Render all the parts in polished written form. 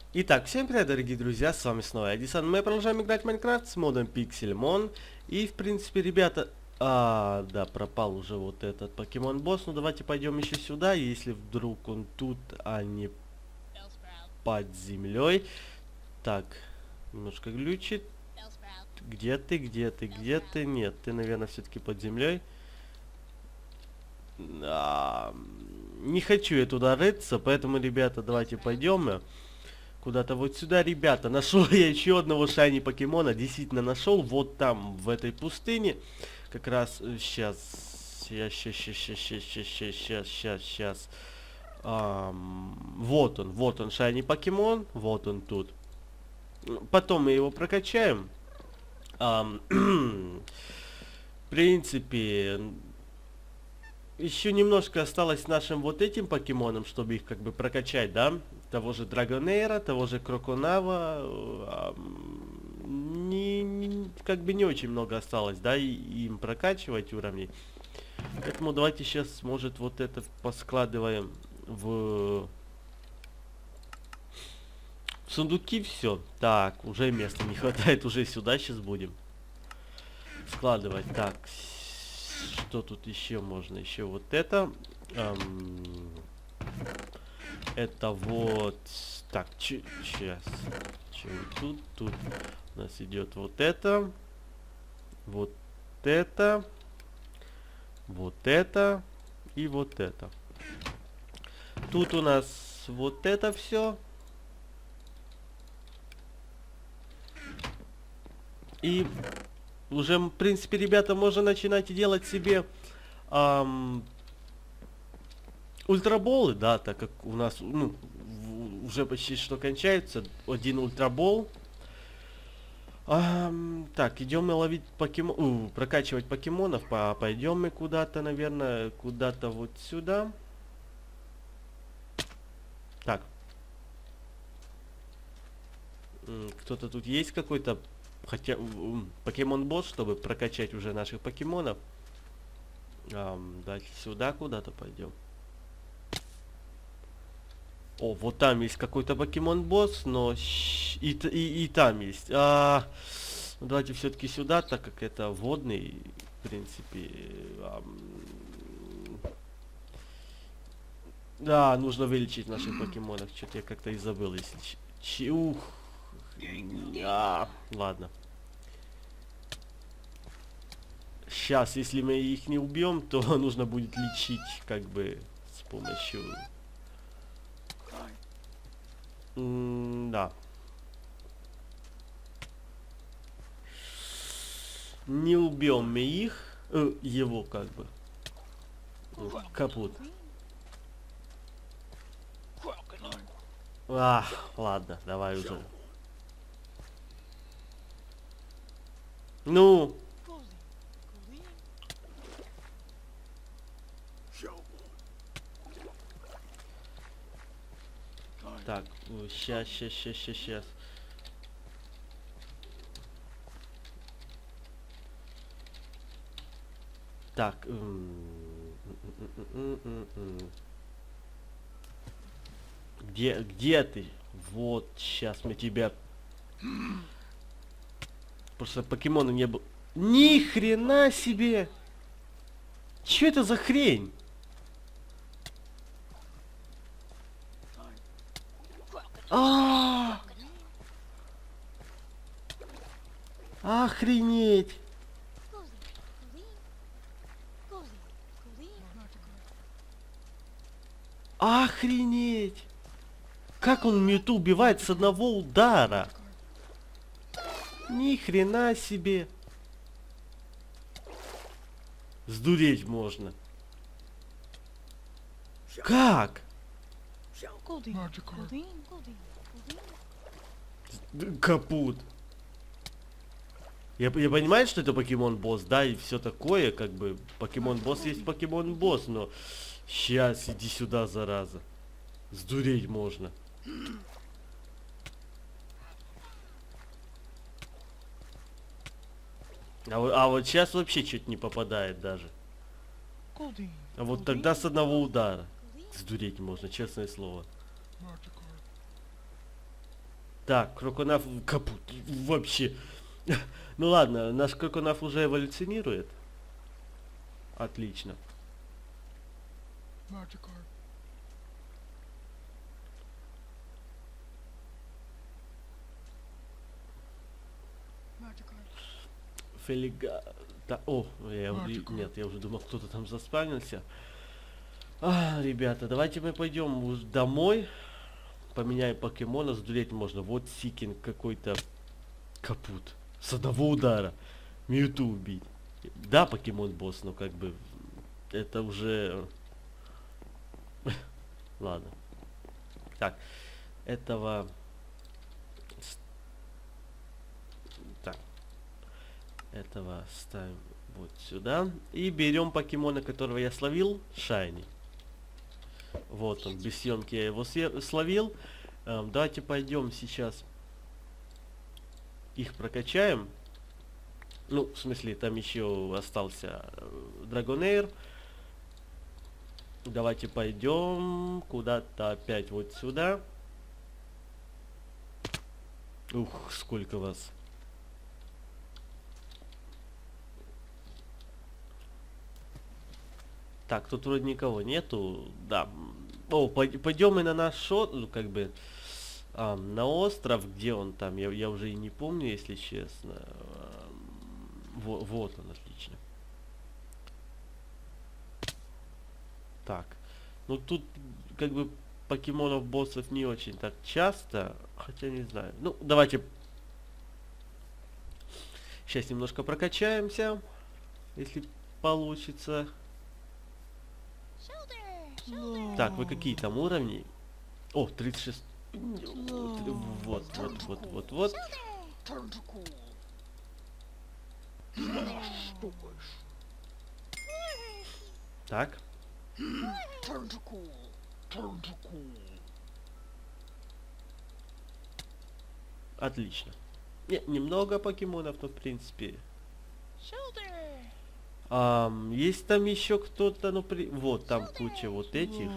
Итак, всем привет, дорогие друзья, с вами снова Эдисон. Мы продолжаем играть в Майнкрафт с модом Pixelmon. И, в принципе, ребята... да, пропал уже вот этот покемон-босс. Ну, давайте пойдем еще сюда, если вдруг он тут, а не под землей. Так, немножко глючит. Где ты, где ты, где ты? Нет, ты, наверное, все-таки под землей. Не хочу я туда рыться, поэтому, ребята, давайте пойдем куда-то вот сюда, ребята. Нашел я еще одного шайни покемона. Действительно нашел. Вот там, в этой пустыне. Как раз сейчас. Сейчас. Вот он, шайни покемон. Вот он тут. Потом мы его прокачаем. В принципе, еще немножко осталось нашим вот этим покемонам, чтобы их как бы прокачать, да? Того же Драгонейра, того же Кроконава. Как бы не очень много осталось, да, и им прокачивать уровни. Поэтому давайте сейчас, может, вот это поскладываем в сундуки все. Так, уже места не хватает, уже сюда сейчас будем складывать. Так, что тут еще можно? Еще вот это. Это вот... Так, сейчас. Тут у нас идет вот это. Вот это. Вот это. И вот это. Тут у нас вот это все. И уже, в принципе, ребята, можно начинать делать себе ультраболы, да, так как у нас, ну, уже почти что кончается один ультрабол. Так, идем мы ловить прокачивать покемонов. Пойдем мы куда-то, наверное, куда-то вот сюда. Так. Кто-то тут есть какой-то, хотя покемон-босс, чтобы прокачать уже наших покемонов. Дальше сюда куда-то пойдем. О, вот там есть какой-то покемон-босс, но и там есть. Давайте все-таки сюда, так как это водный, в принципе. Да, нужно вылечить наших покемонов. Что-то я как-то и забыл, если... Ладно. Сейчас, если мы их не убьем, то нужно будет лечить, как бы, с помощью... Да. Не убьем мы их. Его, как бы. Капут. Ладно, давай уже. Ну. Так, сейчас. Так. Где ты? Вот, сейчас мы тебя... Просто покемона не было. Ни хрена себе! Че это за хрень? Охренеть! Охренеть! Как он Мьюту убивает с одного удара? Ни хрена себе! Сдуреть можно. Как? Капут. Я понимаю, что это покемон-босс, да, и все такое, как бы, покемон-босс есть покемон-босс, но... Сейчас, иди сюда, зараза. Сдуреть можно. А вот сейчас вообще что-то не попадает даже. А вот тогда с одного удара. Сдуреть можно, честное слово. Так, Кроконаф капут. Вообще. Ну ладно, наш Кроконаф уже эволюционирует. Отлично. Magikarp. Magikarp. Фелига... О, нет, я уже думал, кто-то там заспавнился. Ребята, давайте мы пойдем уже домой. Поменяем покемона, сдулеть можно. Вот Сикин какой-то капут. С одного удара. Мьюту убить. Да, покемон босс, но как бы... Это уже... Ладно. Так. Этого... Так. Этого ставим вот сюда. И берем покемона, которого я словил. Шайни. Вот он, без съемки я его словил. Давайте пойдем сейчас их прокачаем. Ну, в смысле, там еще остался Драгонейр. Давайте пойдем куда-то опять вот сюда. Ух, сколько вас. Так, тут вроде никого нету. Да. О, пойдем мы на наш шот, ну, как бы, на остров, где он там, я уже и не помню, если честно. Вот он, отлично. Так. Ну, тут, как бы, покемонов, боссов не очень так часто. Хотя, не знаю. Ну, давайте. Сейчас немножко прокачаемся. Если получится. Так, вы какие там уровни? О, 36. Вот. Так. Отлично. Немного покемонов, но в принципе. Есть там еще кто-то, ну вот там куча вот этих.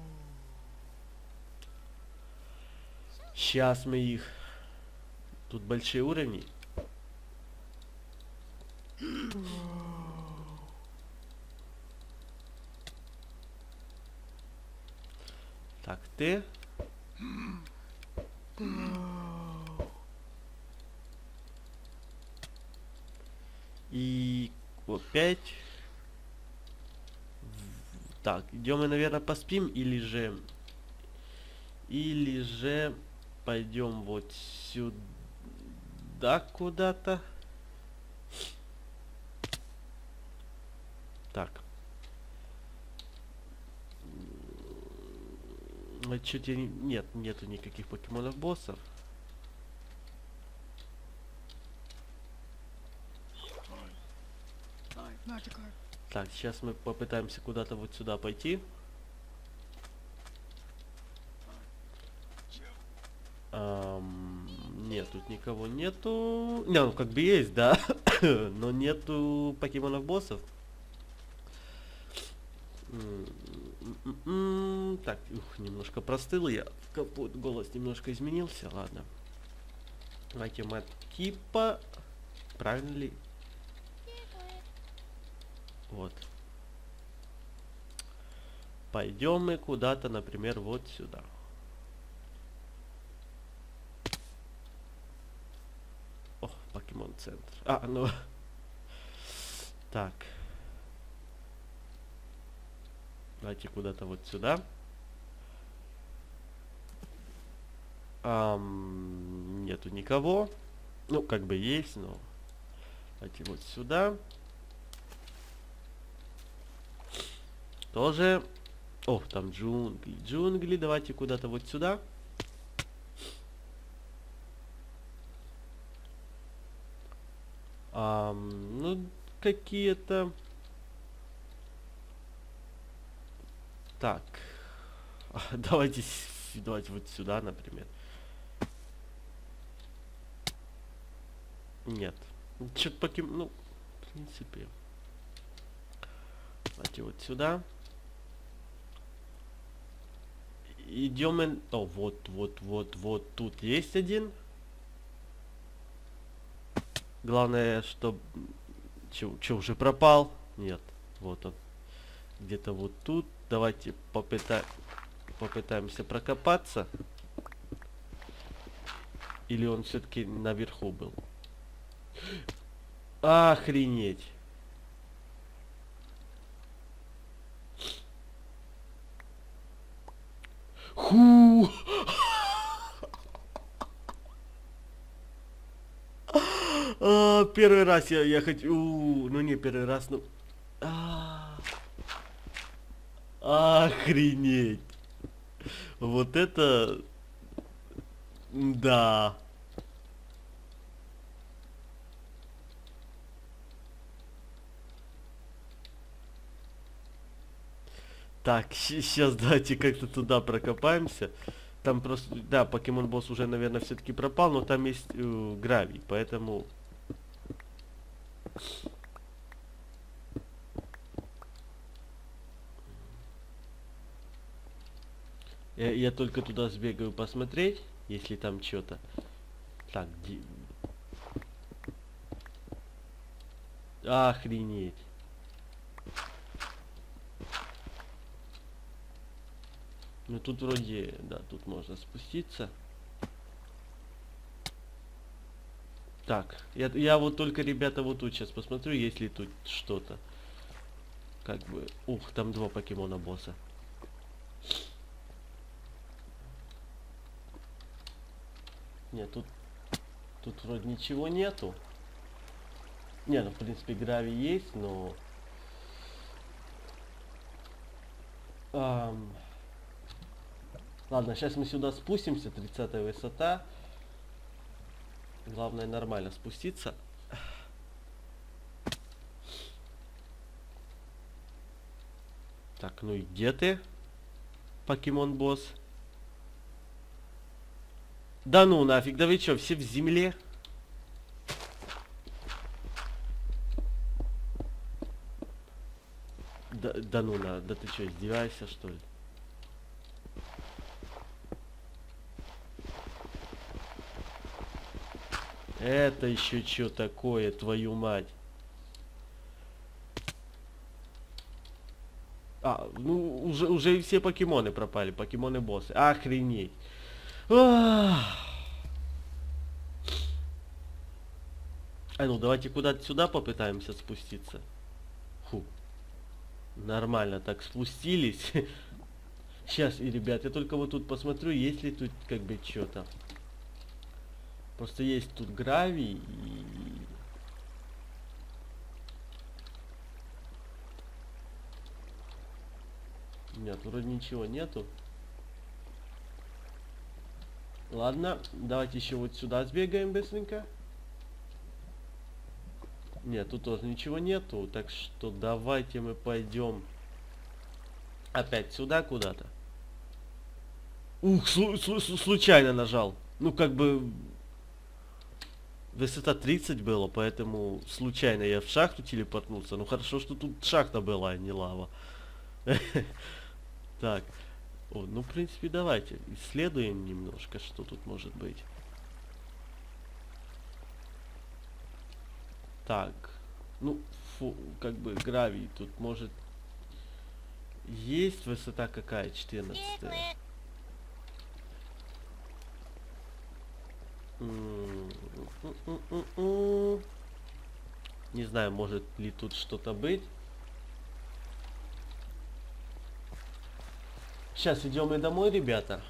Сейчас мы их. Тут большие уровни. Так, ты. И опять. Так, идем мы, наверное, поспим, или же пойдем вот сюда куда-то. Так. Чуть нету никаких покемонов боссов. Так, сейчас мы попытаемся куда-то вот сюда пойти. Нет, тут никого нету. Не, ну как бы есть, да. Но нету покемонов боссов. Так, немножко простыл я. Голос немножко изменился, ладно. Давайте мы от Кипа. Правильно ли? Вот. Пойдем мы куда-то, например, вот сюда. О, покемон центр. Ну. Так. Давайте куда-то вот сюда. Нету никого. Ну, как бы есть, но... Давайте вот сюда. Тоже... О, там джунгли. Джунгли, давайте куда-то вот сюда. Ну, какие-то... Так. Давайте вот сюда, например. Нет. Что-то покемон... Ну, в принципе. Давайте вот сюда. идем... О, вот тут есть один. Главное, чтобы... Че, уже пропал? Нет, вот он. Где-то вот тут. Давайте попытаемся прокопаться. Или он все-таки наверху был? Охренеть. Ху! Первый раз я хочу... Ну не первый раз, ну... Охренеть. Вот это... Да. Так, сейчас давайте как-то туда прокопаемся. Там просто, да, покемон босс уже, наверное, все-таки пропал, но там есть гравий, поэтому... Я только туда сбегаю посмотреть, если там что-то. Так, где... Охренеть. Ну тут вроде, да, тут можно спуститься. Так, я вот только, ребята, вот тут сейчас посмотрю, есть ли тут что-то. Как бы... Ух, там два покемона босса. Нет, тут вроде ничего нету. Не, ну в принципе гравий есть, но... Ладно, сейчас мы сюда спустимся, 30-я высота. Главное нормально спуститься. Так, ну и где ты, покемон босс? Да ну нафиг, да вы чё, все в земле? Да ну на, да ты чё, издеваешься что ли? Это еще что такое, твою мать? Ну уже и все покемоны пропали, покемоны боссы. Охренеть. Ну давайте куда-то сюда попытаемся спуститься. Фу. Нормально так спустились. Сейчас, и ребят, я только вот тут посмотрю, есть ли тут как бы что-то. Просто есть тут гравий и... Нет, вроде ничего нету. Ладно, давайте еще вот сюда сбегаем быстренько. Нет, тут тоже ничего нету, так что давайте мы пойдем опять сюда куда-то. Ух, случайно нажал. Ну как бы высота 30 было, поэтому случайно я в шахту телепортнулся. Ну хорошо, что тут шахта была, а не лава. Так. О, ну в принципе давайте исследуем немножко, что тут может быть. Так. Ну, как бы гравий тут может... Есть высота какая? 14. Не знаю, может ли тут что-то быть. Сейчас идем и домой, ребята.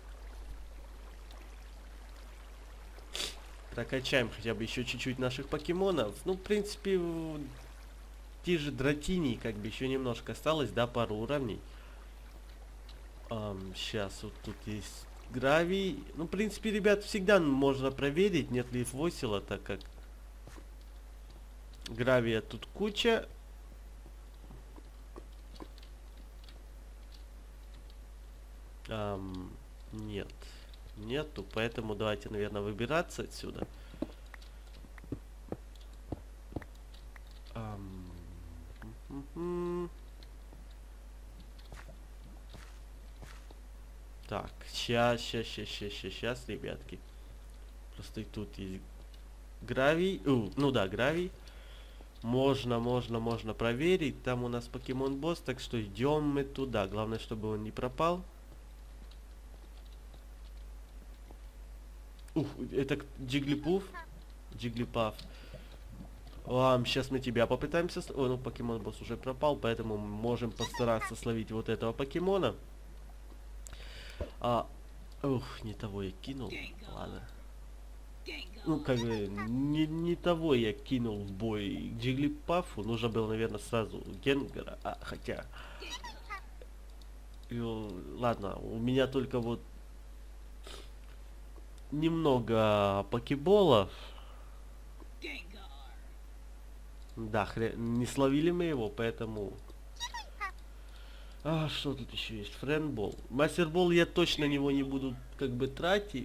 Прокачаем хотя бы еще чуть-чуть наших покемонов. Ну, в принципе, те же Дратини, как бы еще немножко осталось, да, пару уровней. Сейчас вот тут есть гравий. Ну, в принципе, ребят, всегда можно проверить, нет ли фосила, так как гравия тут куча. Нет. Нету, поэтому давайте, наверное, выбираться отсюда. Так. Сейчас, ребятки. Просто и тут есть гравий. Ну да, гравий. Можно проверить. Там у нас покемон босс, так что идем мы туда. Главное, чтобы он не пропал. Это Джиглипуф. Джиглипаф. Сейчас мы тебя попытаемся... Ой, ну покемон босс уже пропал, поэтому мы можем постараться словить вот этого покемона. Не того я кинул. Ладно. Ну, как бы, не того я кинул в бой к Джиглипафу. Нужно было, наверное, сразу Генгара. Хотя... Ладно, у меня только вот... Немного покеболов. Да, не словили мы его, поэтому... Что тут еще есть? Френдбол. Мастербол я точно на него не буду как бы тратить.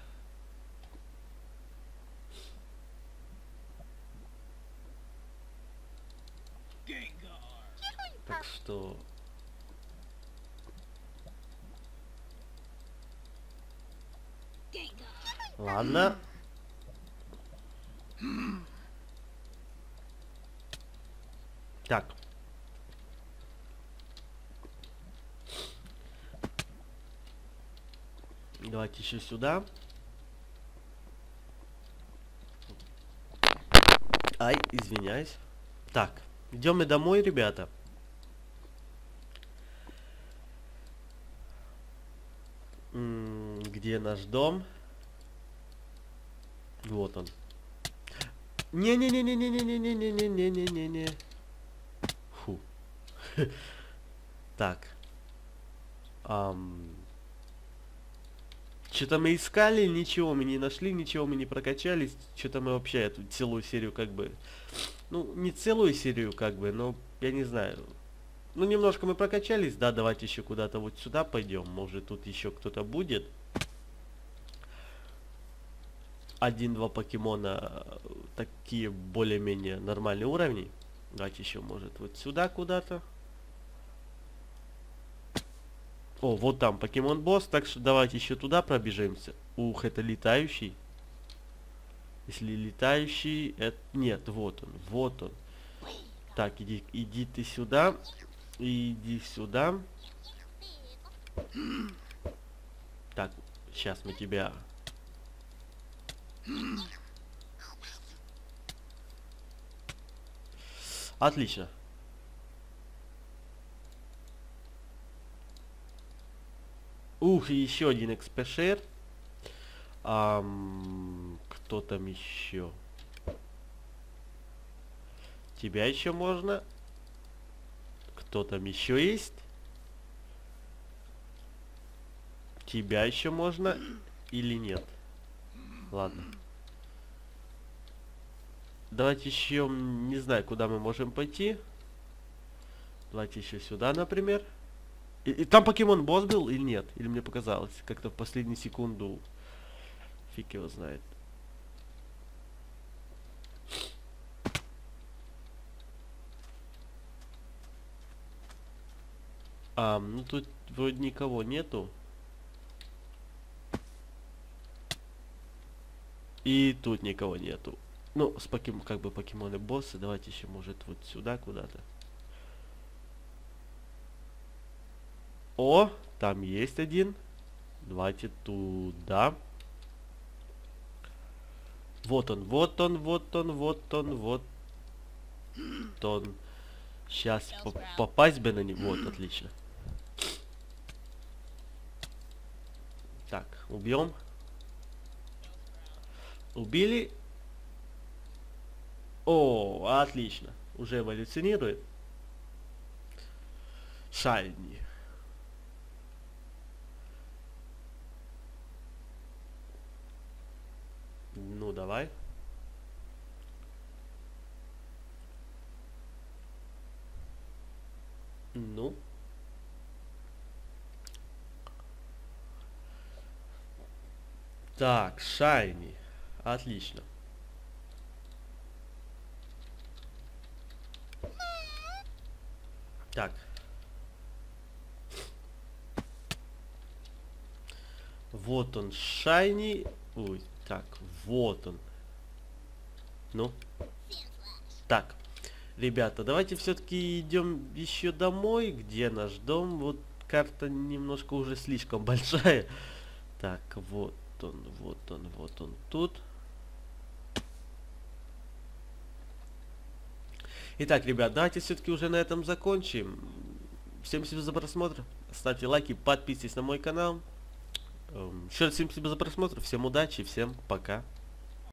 Так что... Ладно. Так. Давайте еще сюда. Извиняюсь. Так, идем мы домой, ребята. Где наш дом? Вот он. Не-не-не-не-не-не-не-не-не-не-не-не-не. Фу. Так. Что-то мы искали, ничего мы не нашли, ничего мы не прокачались. Что-то мы вообще эту целую серию как бы... Ну, не целую серию как бы, но я не знаю. Ну, немножко мы прокачались. Да, давайте еще куда-то вот сюда пойдем. Может, тут еще кто-то будет. 1-2 покемона такие более-менее нормальные уровни. Давайте еще, может, вот сюда куда-то. Вот там покемон босс, так что давайте еще туда пробежимся. Это летающий. Если летающий, это... Нет, вот он. Так, иди ты сюда. Иди сюда. Так, сейчас мы тебя... Отлично. И еще один экспешер. Кто там еще? Тебя еще можно? Кто там еще есть? Тебя еще можно или нет? Ладно. Давайте еще, не знаю, куда мы можем пойти. Давайте еще сюда, например. И там покемон босс был или нет? Или мне показалось? Как-то в последнюю секунду. Фиг его знает. Ну тут вроде никого нету. И тут никого нету. Ну, с как бы покемоны боссы. Давайте еще, может, вот сюда куда-то. Там есть один. Давайте туда. Вот он. Сейчас попасть бы на него. Вот, отлично. Так, убьем. Убили. Отлично. Уже эволюционирует. Шайни. Ну, давай. Ну. Так, Шайни. Отлично. Так. Вот он, шайни. Ой, так, вот он. Ну. Так, ребята, давайте все-таки идем еще домой. Где наш дом? Вот карта немножко уже слишком большая. Так, вот он, вот он, вот он тут. Итак, ребят, давайте все-таки уже на этом закончим. Всем спасибо за просмотр. Ставьте лайки, подписывайтесь на мой канал. Еще раз всем спасибо за просмотр. Всем удачи, всем пока.